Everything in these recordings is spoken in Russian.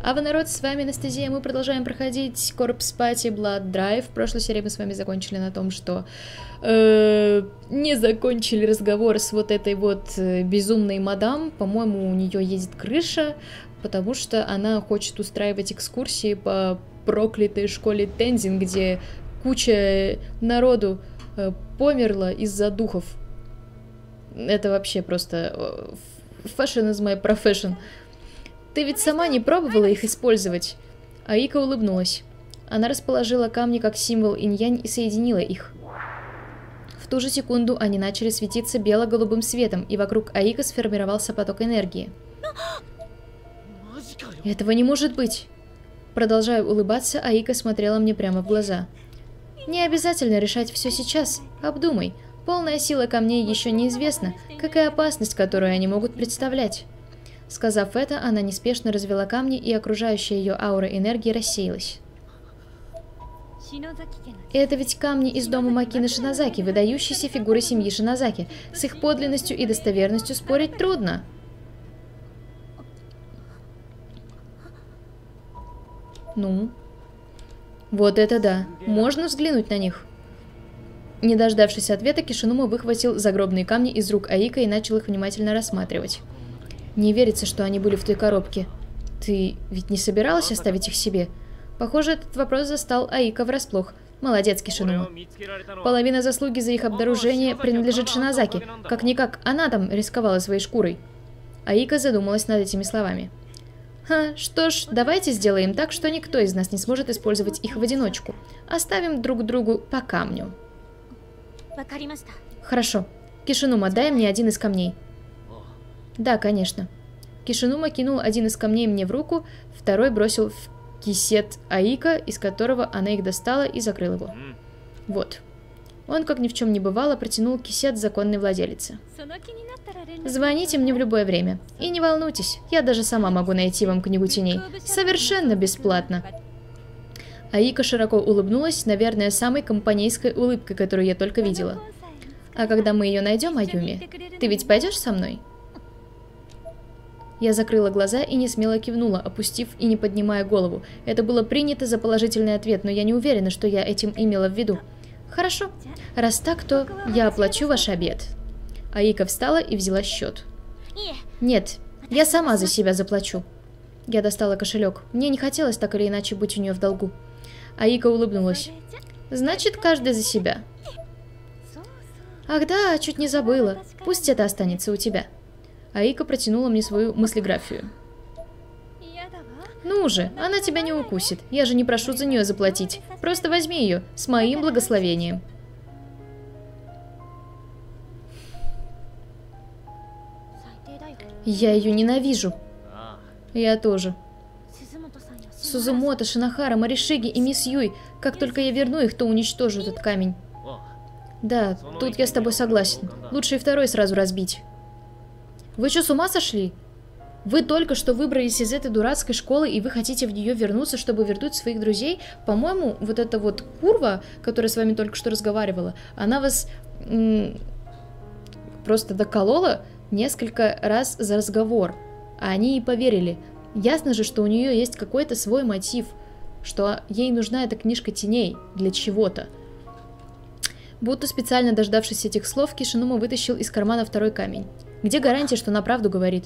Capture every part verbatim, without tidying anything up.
А вы, народ, с вами Анастасия, мы продолжаем проходить Corpse Party Blood Drive. В прошлой серии мы с вами закончили на том, что э, не закончили разговор с вот этой вот э, безумной мадам. По-моему, у нее ездит крыша, потому что она хочет устраивать экскурсии по проклятой школе Тензин, где куча народу э, померла из-за духов. Это вообще просто... Fashion is my profession. Ты ведь сама не пробовала их использовать? Аика улыбнулась. Она расположила камни как символ инь-янь и соединила их. В ту же секунду они начали светиться бело-голубым светом, и вокруг Аика сформировался поток энергии. Этого не может быть! Продолжая улыбаться, Аика смотрела мне прямо в глаза. Не обязательно решать все сейчас. Обдумай. Полная сила камней еще неизвестна, как и опасность, которую они могут представлять. Сказав это, она неспешно развела камни, и окружающая ее аура энергии рассеялась. Это ведь камни из дома Макины Шинозаки, выдающиеся фигуры семьи Шинозаки. С их подлинностью и достоверностью спорить трудно. Ну? Вот это да. Можно взглянуть на них? Не дождавшись ответа, Кишинума выхватил загробные камни из рук Аика и начал их внимательно рассматривать. Не верится, что они были в той коробке. Ты ведь не собиралась оставить их себе? Похоже, этот вопрос застал Аика врасплох. Молодец, Кишинума. Половина заслуги за их обнаружение принадлежит Шинозаки. Как-никак, она там рисковала своей шкурой. Аика задумалась над этими словами. Ха, что ж, давайте сделаем так, что никто из нас не сможет использовать их в одиночку. Оставим друг другу по камню. Хорошо. Кишинума, дай мне один из камней. Да, конечно. Кишинума кинул один из камней мне в руку, второй бросил в кисет Аика, из которого она их достала и закрыл его. Вот. Он, как ни в чем не бывало, протянул кисет законной владелице. Звоните мне в любое время. И не волнуйтесь, я даже сама могу найти вам книгу теней. Совершенно бесплатно. Аика широко улыбнулась, наверное, самой компанейской улыбкой, которую я только видела. А когда мы ее найдем, Аюми, ты ведь пойдешь со мной? Я закрыла глаза и несмело кивнула, опустив и не поднимая голову. Это было принято за положительный ответ, но я не уверена, что я этим имела в виду. Хорошо. Раз так, то я оплачу ваш обед. Аика встала и взяла счет. Нет, я сама за себя заплачу. Я достала кошелек. Мне не хотелось так или иначе быть у нее в долгу. Аика улыбнулась. Значит, каждый за себя. Ах да, чуть не забыла. Пусть это останется у тебя. Аика протянула мне свою мыслеграфию. Ну же, она тебя не укусит. Я же не прошу за нее заплатить. Просто возьми ее, с моим благословением. Я ее ненавижу. Я тоже. Сузумото, Шинохара, Моришиги и мисс Юй. Как только я верну их, то уничтожу этот камень. Да, тут я с тобой согласен. Лучше и второй сразу разбить. Вы что, с ума сошли? Вы только что выбрались из этой дурацкой школы, и вы хотите в нее вернуться, чтобы вернуть своих друзей? По-моему, вот эта вот курва, которая с вами только что разговаривала, она вас просто доколола несколько раз за разговор. А они и поверили. Ясно же, что у нее есть какой-то свой мотив, что ей нужна эта книжка теней для чего-то. Будто специально дождавшись этих слов, Кишинума вытащил из кармана второй камень. Где гарантия, что она правду говорит?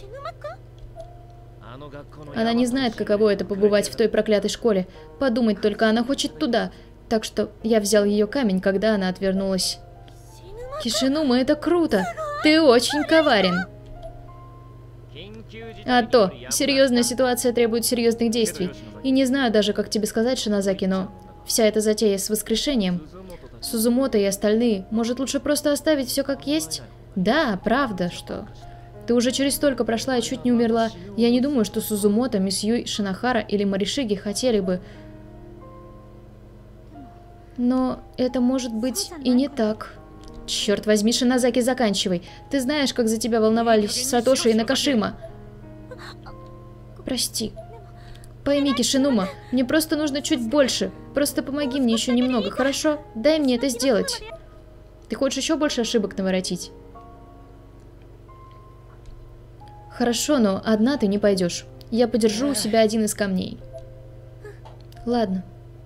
Она не знает, каково это побывать в той проклятой школе. Подумать только, она хочет туда. Так что я взял ее камень, когда она отвернулась. Кишинума, это круто! Ты очень коварен! А то, серьезная ситуация требует серьезных действий. И не знаю даже, как тебе сказать, Шинозаки, но вся эта затея с воскрешением... Сузумото и остальные, может, лучше просто оставить все как есть? Да, правда, что... Ты уже через столько прошла и чуть не умерла. Я не думаю, что Сузумото, мисс Юй, Шинохара или Моришиги хотели бы... Но это может быть и не так. Черт возьми, Шинозаки, заканчивай. Ты знаешь, как за тебя волновались Сатоши и Накашима. Прости. Пойми, Кишинума, мне просто нужно чуть больше. Просто помоги мне еще немного, хорошо? Дай мне это сделать. Ты хочешь еще больше ошибок наворотить? Хорошо, но одна ты не пойдешь. Я подержу у себя один из камней. Ладно.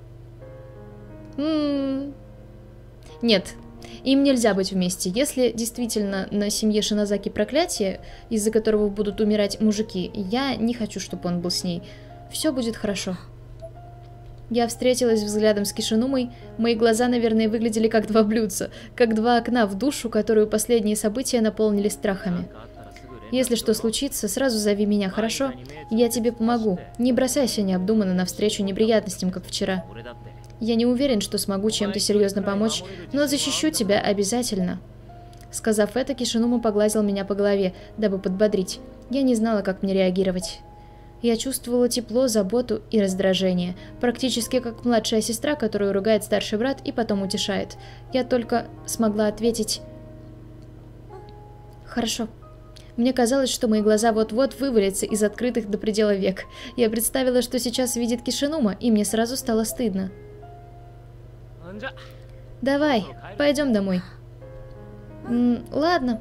М-м-м. Нет, им нельзя быть вместе. Если действительно на семье Шинозаки проклятие, из-за которого будут умирать мужики, я не хочу, чтобы он был с ней. Все будет хорошо. Я встретилась взглядом с Кишинумой. Мои глаза, наверное, выглядели как два блюдца, как два окна в душу, которую последние события наполнили страхами. Если что случится, сразу зови меня, хорошо? Я тебе помогу. Не бросайся необдуманно навстречу неприятностям, как вчера. Я не уверен, что смогу чем-то серьезно помочь, но защищу тебя обязательно. Сказав это, Кишинума погладил меня по голове, дабы подбодрить. Я не знала, как мне реагировать. Я чувствовала тепло, заботу и раздражение, практически как младшая сестра, которую ругает старший брат и потом утешает. Я только смогла ответить: «Хорошо». Мне казалось, что мои глаза вот-вот вывалятся из открытых до предела век. Я представила, что сейчас видит Кишинума, и мне сразу стало стыдно. Давай, пойдем домой. М, ладно.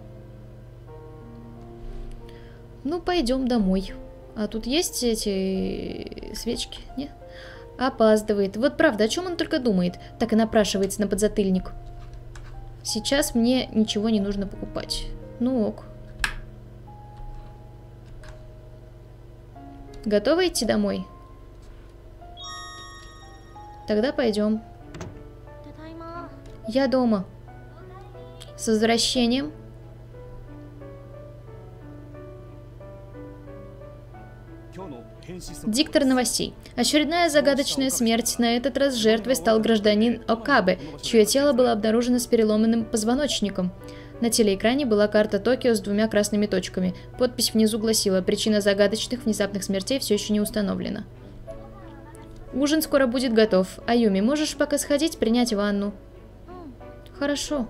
Ну, пойдем домой. А тут есть эти свечки? Нет? Опаздывает. Вот правда, о чем он только думает, так и напрашивается на подзатыльник. Сейчас мне ничего не нужно покупать. Ну ок. Готова идти домой? Тогда пойдем. Я дома. С возвращением. Диктор новостей. Очередная загадочная смерть. На этот раз жертвой стал гражданин Окабе, чье тело было обнаружено с переломанным позвоночником. На телеэкране была карта Токио с двумя красными точками. Подпись внизу гласила: причина загадочных внезапных смертей все еще не установлена. Ужин скоро будет готов. Аюми, можешь пока сходить, принять ванну? Хорошо.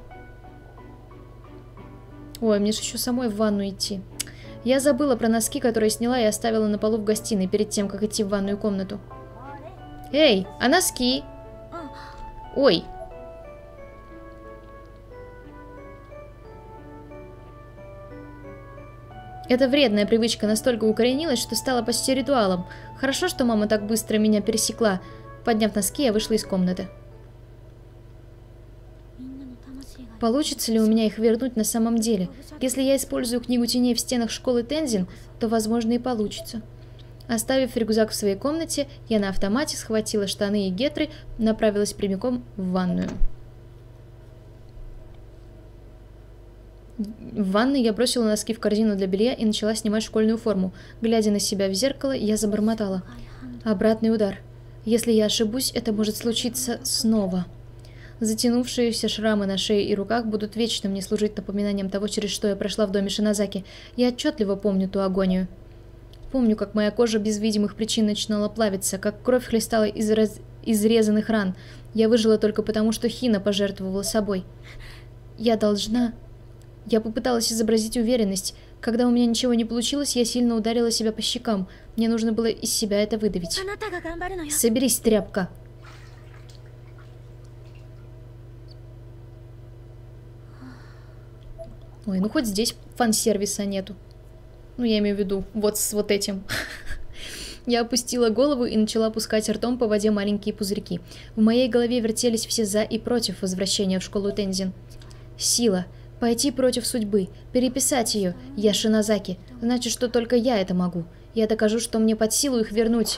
Ой, мне же еще самой в ванну идти. Я забыла про носки, которые сняла и оставила на полу в гостиной перед тем, как идти в ванную комнату. Эй, а носки? Ой. Эта вредная привычка настолько укоренилась, что стала почти ритуалом. Хорошо, что мама так быстро меня пересекла. Подняв носки, я вышла из комнаты. Получится ли у меня их вернуть на самом деле? Если я использую книгу теней в стенах школы Тензин, то, возможно, и получится. Оставив рюкзак в своей комнате, я на автомате схватила штаны и гетры, направилась прямиком в ванную. В ванной я бросила носки в корзину для белья и начала снимать школьную форму. Глядя на себя в зеркало, я забормотала: обратный удар. Если я ошибусь, это может случиться снова. Затянувшиеся шрамы на шее и руках будут вечно мне служить напоминанием того, через что я прошла в доме Шинозаки. Я отчетливо помню ту агонию. Помню, как моя кожа без видимых причин начинала плавиться, как кровь хлестала из раз... изрезанных ран. Я выжила только потому, что Хина пожертвовала собой. Я должна... Я попыталась изобразить уверенность. Когда у меня ничего не получилось, я сильно ударила себя по щекам. Мне нужно было из себя это выдавить. Соберись, тряпка. Ой, ну хоть здесь фан-сервиса нету. Ну, я имею в виду вот с вот этим. Я опустила голову и начала пускать ртом по воде маленькие пузырьки. В моей голове вертелись все за и против возвращения в школу Тензин. Сила. Пойти против судьбы. Переписать ее. Я Шинозаки. Значит, что только я это могу. Я докажу, что мне под силу их вернуть.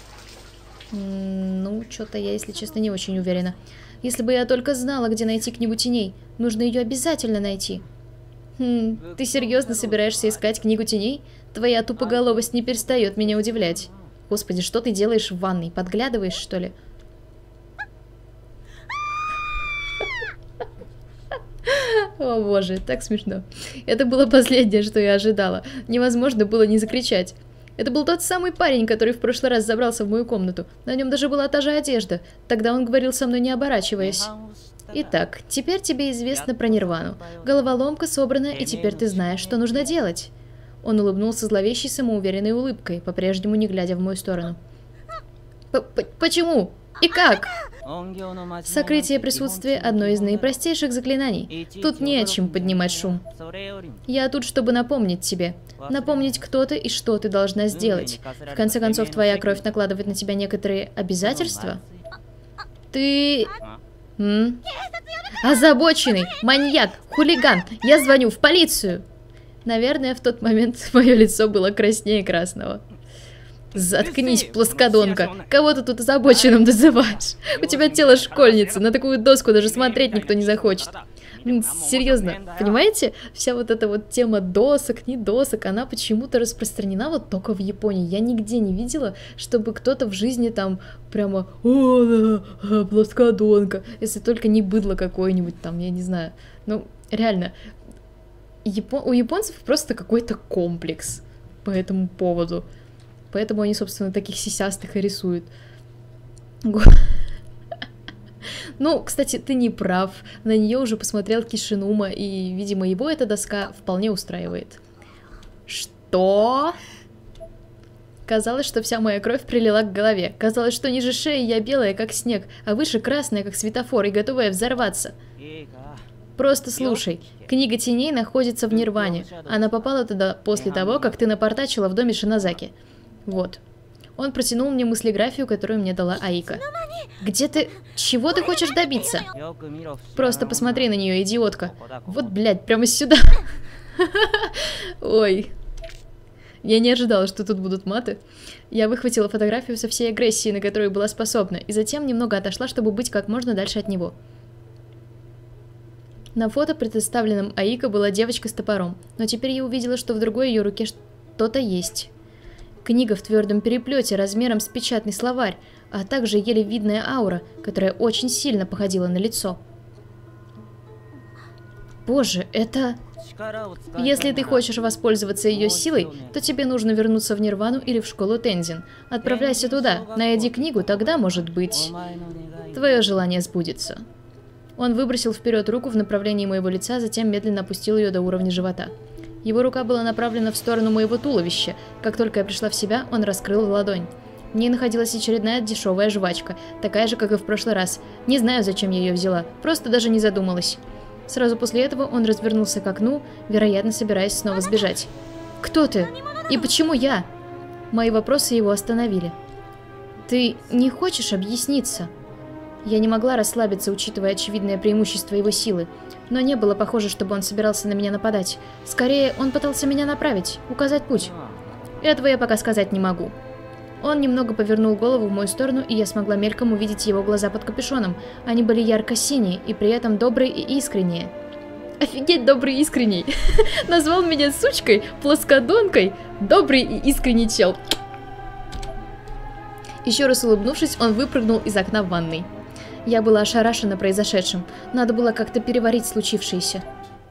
М-м, ну, что-то я, если честно, не очень уверена. Если бы я только знала, где найти книгу теней. Нужно ее обязательно найти. Хм, ты серьезно собираешься искать книгу теней? Твоя тупоголовость не перестает меня удивлять. Господи, что ты делаешь в ванной? Подглядываешь, что ли? О боже, так смешно. Это было последнее, что я ожидала. Невозможно было не закричать. Это был тот самый парень, который в прошлый раз забрался в мою комнату. На нем даже была та же одежда. Тогда он говорил со мной, не оборачиваясь. Итак, теперь тебе известно про Нирвану. Головоломка собрана, и теперь ты знаешь, что нужно делать. Он улыбнулся зловещей самоуверенной улыбкой, по-прежнему не глядя в мою сторону. П-п-почему? И как? Сокрытие присутствия – одно из наипростейших заклинаний. Тут не о чем поднимать шум. Я тут, чтобы напомнить тебе. Напомнить, кто ты и что ты должна сделать. В конце концов, твоя кровь накладывает на тебя некоторые обязательства. Ты... М? Озабоченный, маньяк, хулиган. Я звоню в полицию. Наверное, в тот момент мое лицо было краснее красного. Заткнись, плоскодонка. Кого ты тут озабоченным называешь? У тебя тело школьницы, на такую доску даже смотреть никто не захочет. Серьезно, понимаете? Вся вот эта вот тема досок, не досок, она почему-то распространена вот только в Японии. Я нигде не видела, чтобы кто-то в жизни там прямо «О, да, плоскодонка», если только не быдло какое-нибудь там, я не знаю. Ну, реально, Япон... у японцев просто какой-то комплекс по этому поводу. Поэтому они, собственно, таких сисястых и рисуют. Ну, кстати, ты не прав. На нее уже посмотрел Кишинума, и, видимо, его эта доска вполне устраивает. Что? Казалось, что вся моя кровь прилила к голове. Казалось, что ниже шеи я белая, как снег, а выше красная, как светофор, и готовая взорваться. Просто слушай. Книга теней находится в Нирване. Она попала туда после того, как ты напортачила в доме Шинозаки. Вот. Он протянул мне мыслеграфию, которую мне дала Аика. Где ты... Чего ты хочешь добиться? Просто посмотри на нее, идиотка. Вот, блядь, прямо сюда. Ой. Я не ожидала, что тут будут маты. Я выхватила фотографию со всей агрессией, на которую была способна, и затем немного отошла, чтобы быть как можно дальше от него. На фото, представленном Аика, была девочка с топором, но теперь я увидела, что в другой ее руке что-то есть. Книга в твердом переплете размером с печатный словарь, а также еле видная аура, которая очень сильно походила на лицо. Боже, это... Если ты хочешь воспользоваться ее силой, то тебе нужно вернуться в Нирвану или в школу Тензин. Отправляйся туда, найди книгу, тогда, может быть, твое желание сбудется. Он выбросил вперед руку в направлении моего лица, затем медленно опустил ее до уровня живота. Его рука была направлена в сторону моего туловища. Как только я пришла в себя, он раскрыл ладонь. В ней находилась очередная дешевая жвачка, такая же, как и в прошлый раз. Не знаю, зачем я ее взяла, просто даже не задумалась. Сразу после этого он развернулся к окну, вероятно, собираясь снова сбежать. «Кто ты? И почему я?» Мои вопросы его остановили. «Ты не хочешь объясниться?» Я не могла расслабиться, учитывая очевидное преимущество его силы. Но не было похоже, чтобы он собирался на меня нападать. Скорее, он пытался меня направить, указать путь. Этого я пока сказать не могу. Он немного повернул голову в мою сторону, и я смогла мельком увидеть его глаза под капюшоном. Они были ярко-синие, и при этом добрые и искренние. Офигеть, добрый и искренний. Назвал меня сучкой, плоскодонкой. Добрый и искренний чел. Еще раз улыбнувшись, он выпрыгнул из окна в ванной. Я была ошарашена произошедшим. Надо было как-то переварить случившееся.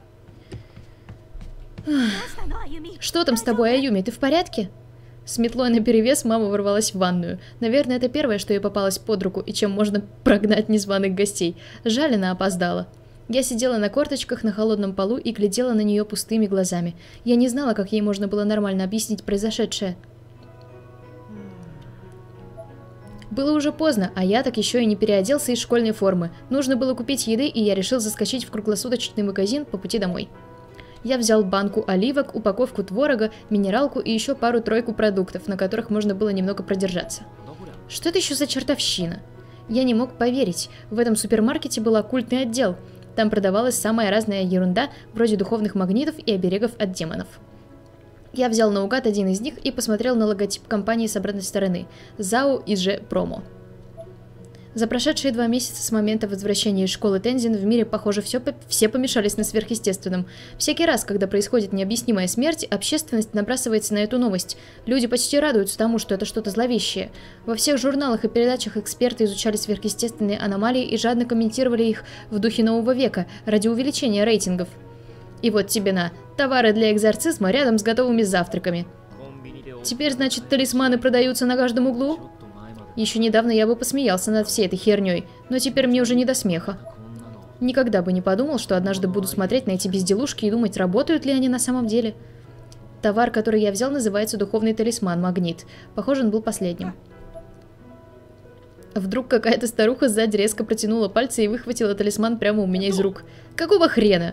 Что там с тобой, Аюми? Ты в порядке? С метлой наперевес мама ворвалась в ванную. Наверное, это первое, что ей попалось под руку, и чем можно прогнать незваных гостей. Жаль, она опоздала. Я сидела на корточках на холодном полу и глядела на нее пустыми глазами. Я не знала, как ей можно было нормально объяснить произошедшее. Было уже поздно, а я так еще и не переоделся из школьной формы. Нужно было купить еды, и я решил заскочить в круглосуточный магазин по пути домой. Я взял банку оливок, упаковку творога, минералку и еще пару-тройку продуктов, на которых можно было немного продержаться. Что это еще за чертовщина? Я не мог поверить. В этом супермаркете был оккультный отдел. Там продавалась самая разная ерунда, вроде духовных магнитов и оберегов от демонов. Я взял наугад один из них и посмотрел на логотип компании с обратной стороны – зао и джи Промо. За прошедшие два месяца с момента возвращения из школы Тензин в мире, похоже, все, все помешались на сверхъестественном. Всякий раз, когда происходит необъяснимая смерть, общественность набрасывается на эту новость. Люди почти радуются тому, что это что-то зловещее. Во всех журналах и передачах эксперты изучали сверхъестественные аномалии и жадно комментировали их в духе нового века ради увеличения рейтингов. И вот тебе на, товары для экзорцизма рядом с готовыми завтраками. Теперь, значит, талисманы продаются на каждом углу? Еще недавно я бы посмеялся над всей этой херней, но теперь мне уже не до смеха. Никогда бы не подумал, что однажды буду смотреть на эти безделушки и думать, работают ли они на самом деле. Товар, который я взял, называется духовный талисман Магнит. Похоже, он был последним. Вдруг какая-то старуха сзади резко протянула пальцы и выхватила талисман прямо у меня из рук. Какого хрена?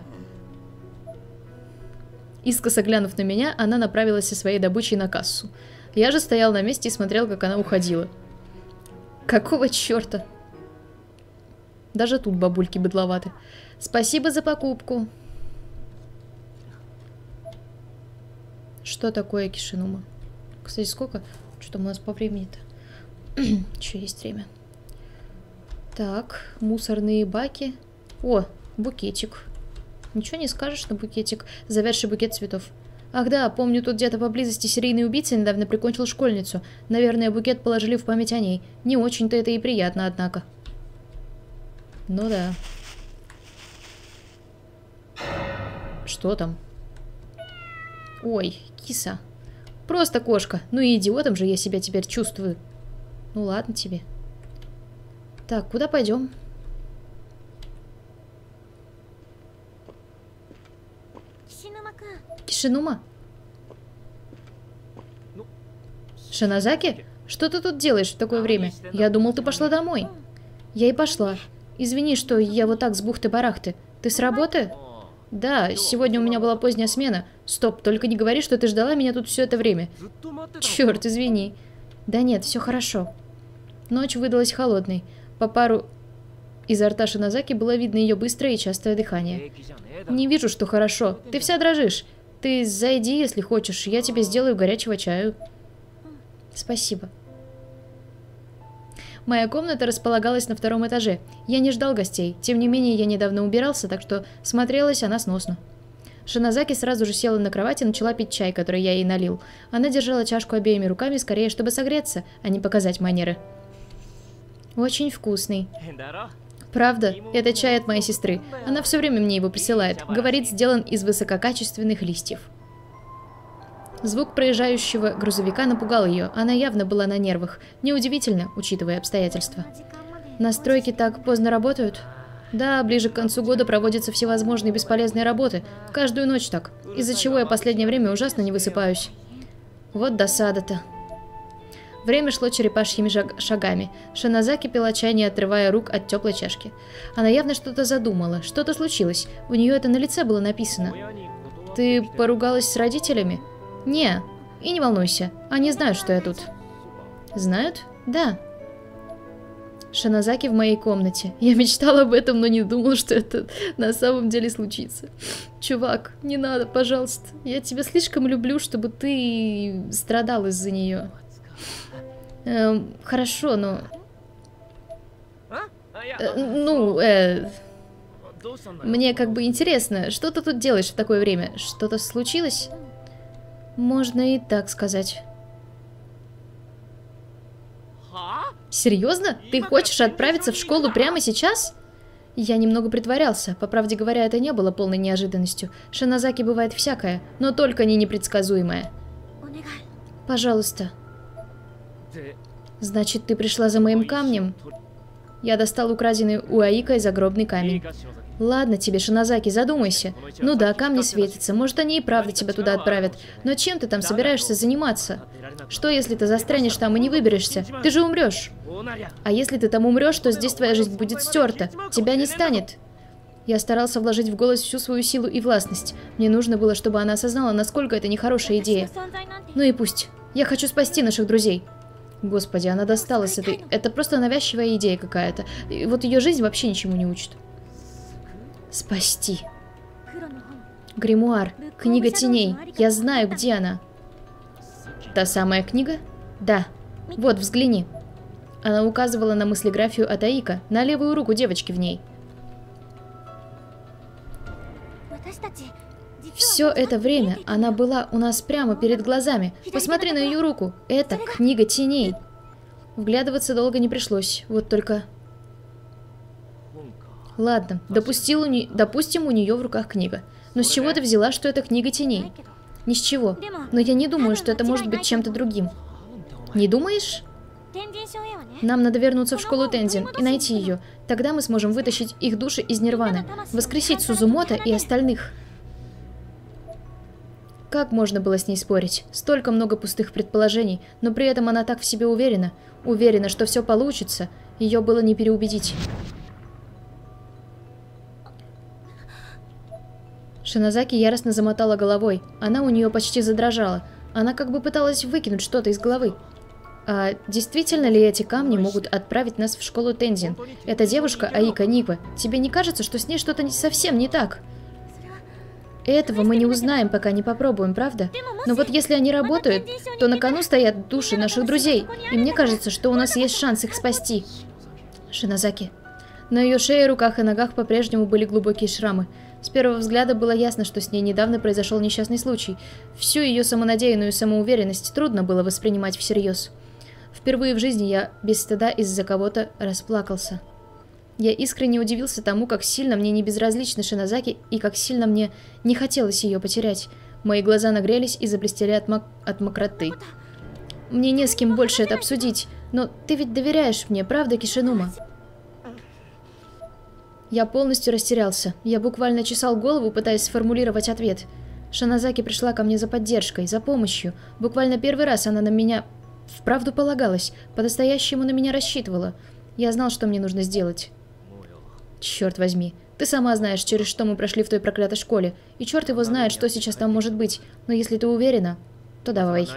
Искоса глянув на меня, она направилась со своей добычей на кассу. Я же стоял на месте и смотрел, как она уходила. Какого черта? Даже тут бабульки быдловаты. Спасибо за покупку. Что такое Кишинума? Кстати, сколько? Что там у нас по времени-то? Еще есть время. Так, мусорные баки. О, букетик. Ничего не скажешь на букетик. Завязший букет цветов. Ах да, помню, тут где-то поблизости серийный убийца недавно прикончил школьницу. Наверное, букет положили в память о ней. Не очень-то это и приятно, однако. Ну да. Что там? Ой, киса. Просто кошка. Ну и идиотом же я себя теперь чувствую. Ну ладно тебе. Так, куда пойдем? Кишинума? Шинозаки? Что ты тут делаешь в такое время? Я думал, ты пошла домой. Я и пошла. Извини, что я вот так с бухты-барахты. Ты с работы? Да, сегодня у меня была поздняя смена. Стоп, только не говори, что ты ждала меня тут все это время. Черт, извини. Да нет, все хорошо. Ночь выдалась холодной. По пару изо рта Шинозаки было видно ее быстрое и частое дыхание. Не вижу, что хорошо. Ты вся дрожишь. Ты зайди, если хочешь. Я тебе сделаю горячего чаю. Спасибо. Моя комната располагалась на втором этаже. Я не ждал гостей. Тем не менее, я недавно убирался, так что смотрелась она сносно. Шинозаки сразу же села на кровать и начала пить чай, который я ей налил. Она держала чашку обеими руками, скорее, чтобы согреться, а не показать манеры. Очень вкусный. Правда? Это чай от моей сестры. Она все время мне его присылает. Говорит, сделан из высококачественных листьев. Звук проезжающего грузовика напугал ее. Она явно была на нервах. Неудивительно, учитывая обстоятельства. Настройки так поздно работают? Да, ближе к концу года проводятся всевозможные бесполезные работы. Каждую ночь так. Из-за чего я последнее время ужасно не высыпаюсь. Вот досада-то. Время шло черепашьими шагами. Шинозаки пила чай, не отрывая рук от теплой чашки. Она явно что-то задумала. Что-то случилось. У нее это на лице было написано. Ты поругалась с родителями? Не. И не волнуйся. Они знают, что я тут. Знают? Да. Шинозаки в моей комнате. Я мечтала об этом, но не думала, что это на самом деле случится. Чувак, не надо, пожалуйста. Я тебя слишком люблю, чтобы ты страдал из-за нее. Эм, хорошо, но... Э, ну, э... Мне как бы интересно, что ты тут делаешь в такое время? Что-то случилось? Можно и так сказать. Серьезно? Ты хочешь отправиться в школу прямо сейчас? Я немного притворялся. По правде говоря, это не было полной неожиданностью. Шинозаки бывает всякое, но только не непредсказуемое. Пожалуйста. Значит, ты пришла за моим камнем? Я достал украденный у Аикой загробный камень. Ладно тебе, Шинозаки, задумайся. Ну да, камни светятся, может, они и правда тебя туда отправят. Но чем ты там собираешься заниматься? Что, если ты застрянешь там и не выберешься? Ты же умрешь. А если ты там умрешь, то здесь твоя жизнь будет стерта. Тебя не станет. Я старался вложить в голос всю свою силу и властность. Мне нужно было, чтобы она осознала, насколько это нехорошая идея. Ну и пусть. Я хочу спасти наших друзей. Господи, она досталась этой... Это просто навязчивая идея какая-то. И вот ее жизнь вообще ничему не учит. Спасти. Гримуар. Книга теней. Я знаю, где она. Та самая книга? Да. Вот, взгляни. Она указывала на мыслеграфию от Аика, на левую руку девочки в ней. Все это время она была у нас прямо перед глазами. Посмотри на ее руку. Это книга теней. Вглядываться долго не пришлось. Вот только... Ладно, допустил у не... допустим, у нее в руках книга. Но с чего ты взяла, что это книга теней? Ни с чего. Но я не думаю, что это может быть чем-то другим. Не думаешь? Нам надо вернуться в школу Тензин и найти ее. Тогда мы сможем вытащить их души из Нирваны, воскресить Сузумото и остальных. Как можно было с ней спорить? Столько много пустых предположений, но при этом она так в себе уверена. Уверена, что все получится. Ее было не переубедить. Шинозаки яростно замотала головой. Она у нее почти задрожала. Она как бы пыталась выкинуть что-то из головы. А действительно ли эти камни могут отправить нас в школу Тензин? Эта девушка Аика Нипа. Тебе не кажется, что с ней что-то не совсем не так? Этого мы не узнаем, пока не попробуем, правда? Но вот если они работают, то на кону стоят души наших друзей. И мне кажется, что у нас есть шанс их спасти. Шинозаки. На ее шее, руках и ногах по-прежнему были глубокие шрамы. С первого взгляда было ясно, что с ней недавно произошел несчастный случай. Всю ее самонадеянную самоуверенность трудно было воспринимать всерьез. Впервые в жизни я без стыда из-за кого-то расплакался. Я искренне удивился тому, как сильно мне не безразлична Шинозаки и как сильно мне не хотелось ее потерять. Мои глаза нагрелись и заблестели от, мок... от мокроты. Мне не с кем больше это обсудить, но ты ведь доверяешь мне, правда, Кишинума? Я полностью растерялся. Я буквально чесал голову, пытаясь сформулировать ответ. Шинозаки пришла ко мне за поддержкой, за помощью. Буквально первый раз она на меня вправду полагалась, по-настоящему на меня рассчитывала. Я знал, что мне нужно сделать. Черт возьми. Ты сама знаешь, через что мы прошли в той проклятой школе. И черт его знает, что сейчас там может быть. Но если ты уверена, то давай.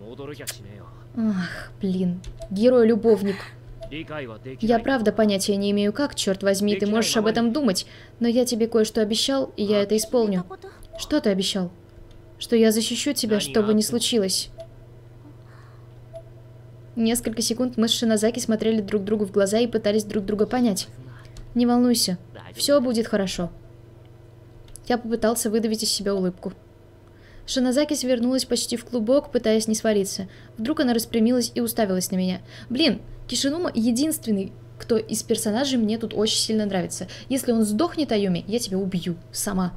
Ах, блин. Герой-любовник. Я правда понятия не имею как, черт возьми, ты можешь об этом думать. Но я тебе кое-что обещал, и я это исполню. Что ты обещал? Что я защищу тебя, что бы ни случилось. Несколько секунд мы с Шинозаки смотрели друг другу в глаза и пытались друг друга понять. Не волнуйся, все будет хорошо. Я попытался выдавить из себя улыбку. Шинозаки свернулась почти в клубок, пытаясь не свалиться. Вдруг она распрямилась и уставилась на меня. Блин, Кишинума единственный, кто из персонажей мне тут очень сильно нравится. Если он сдохнет, Аюми, я тебя убью. Сама.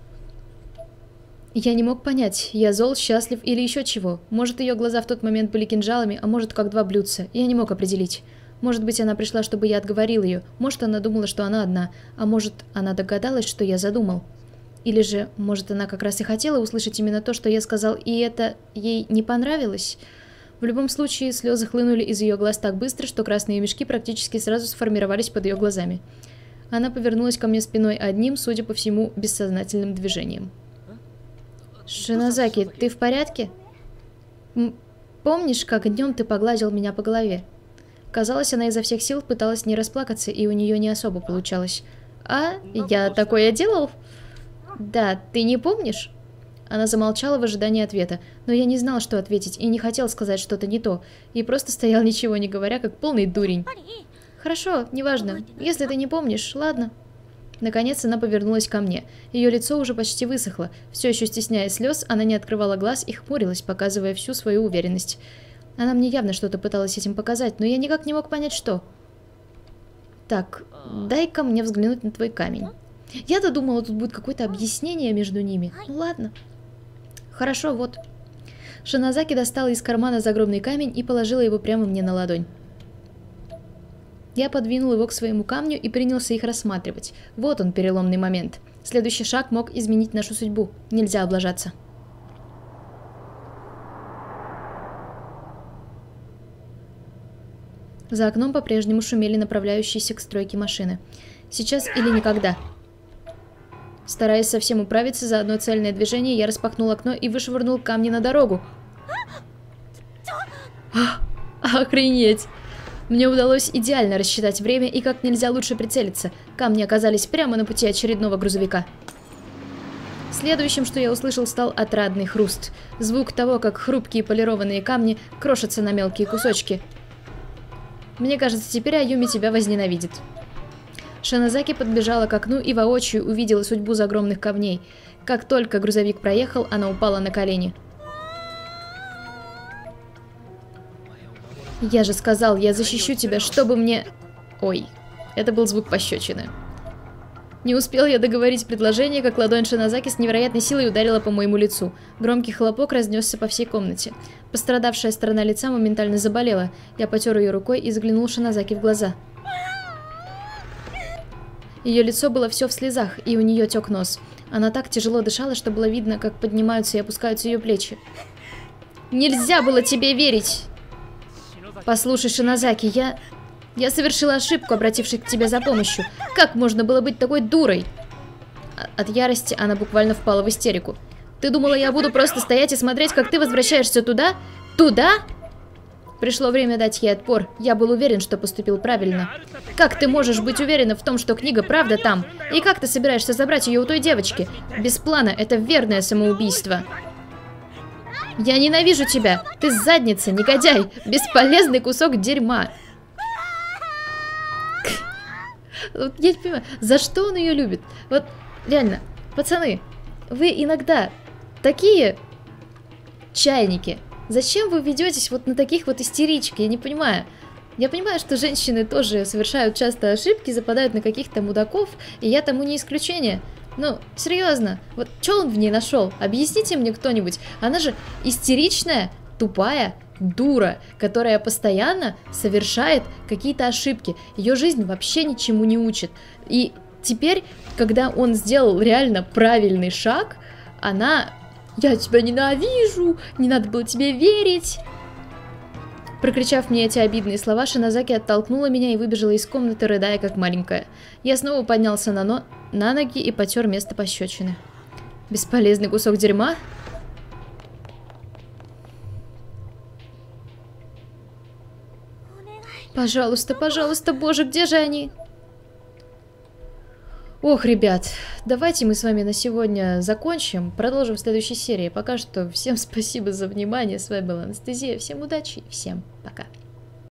Я не мог понять, я зол, счастлив или еще чего. Может, ее глаза в тот момент были кинжалами, а может, как два блюдца. Я не мог определить. Может быть, она пришла, чтобы я отговорил ее. Может, она думала, что она одна. А может, она догадалась, что я задумал. Или же, может, она как раз и хотела услышать именно то, что я сказал, и это ей не понравилось? В любом случае, слезы хлынули из ее глаз так быстро, что красные мешки практически сразу сформировались под ее глазами. Она повернулась ко мне спиной одним, судя по всему, бессознательным движением. «Шинозаки, ты в порядке? М- помнишь, как днем ты погладил меня по голове?» Казалось, она изо всех сил пыталась не расплакаться, и у нее не особо получалось. «А? Я такое делал?» «Да, ты не помнишь?» Она замолчала в ожидании ответа, но я не знал, что ответить, и не хотел сказать что-то не то, и просто стоял, ничего не говоря, как полный дурень. «Хорошо, неважно. Если ты не помнишь, ладно». Наконец она повернулась ко мне. Ее лицо уже почти высохло. Все еще стесняясь слез, она не открывала глаз и хмурилась, показывая всю свою уверенность. Она мне явно что-то пыталась этим показать, но я никак не мог понять, что. «Так, дай-ка мне взглянуть на твой камень». Я-то думала, тут будет какое-то объяснение между ними. Ну ладно. Хорошо, вот. Шинозаки достала из кармана загробный камень и положила его прямо мне на ладонь. Я подвинул его к своему камню и принялся их рассматривать. Вот он, переломный момент. Следующий шаг мог изменить нашу судьбу. Нельзя облажаться. За окном по-прежнему шумели направляющиеся к стройке машины. Сейчас или никогда. Стараясь совсем управиться за одно цельное движение, я распахнул окно и вышвырнул камни на дорогу. Охренеть! Мне удалось идеально рассчитать время и как нельзя лучше прицелиться. Камни оказались прямо на пути очередного грузовика. Следующим, что я услышал, стал отрадный хруст. Звук того, как хрупкие полированные камни крошатся на мелкие кусочки. Мне кажется, теперь Аюми тебя возненавидит. Шинозаки подбежала к окну и воочию увидела судьбу загромных камней. Как только грузовик проехал, она упала на колени. «Я же сказал, я защищу тебя, чтобы мне...» Ой, это был звук пощечины. Не успел я договорить предложение, как ладонь Шинозаки с невероятной силой ударила по моему лицу. Громкий хлопок разнесся по всей комнате. Пострадавшая сторона лица моментально заболела. Я потер ее рукой и заглянул Шинозаки в глаза. Ее лицо было все в слезах, и у нее тек нос. Она так тяжело дышала, что было видно, как поднимаются и опускаются ее плечи. «Нельзя было тебе верить!» «Послушай, Шинозаки, я... Я совершила ошибку, обратившись к тебе за помощью. Как можно было быть такой дурой? От ярости она буквально впала в истерику. Ты думала, я буду просто стоять и смотреть, как ты возвращаешься туда? Туда? Пришло время дать ей отпор. Я был уверен, что поступил правильно. Как ты можешь быть уверена в том, что книга правда там? И как ты собираешься забрать ее у той девочки? Без плана это верное самоубийство. Я ненавижу тебя. Ты задница, негодяй. Бесполезный кусок дерьма. Я не понимаю, за что он ее любит? Вот, реально, пацаны, вы иногда такие чайники. Зачем вы ведетесь вот на таких вот истеричек? Я не понимаю. Я понимаю, что женщины тоже совершают часто ошибки, западают на каких-то мудаков, и я тому не исключение. Ну, серьезно, вот что он в ней нашел? Объясните мне кто-нибудь. Она же истеричная, тупая дура, которая постоянно совершает какие-то ошибки. Ее жизнь вообще ничему не учит. И теперь, когда он сделал реально правильный шаг, она... «Я тебя ненавижу! Не надо было тебе верить!» Прокричав мне эти обидные слова, Шинозаки оттолкнула меня и выбежала из комнаты, рыдая как маленькая. Я снова поднялся на, но... на ноги и потер место пощечины. Бесполезный кусок дерьма? Пожалуйста, пожалуйста, боже, где же они? Ох, ребят, давайте мы с вами на сегодня закончим. Продолжим в следующей серии. Пока что всем спасибо за внимание. С вами была Анастасия. Всем удачи и всем пока.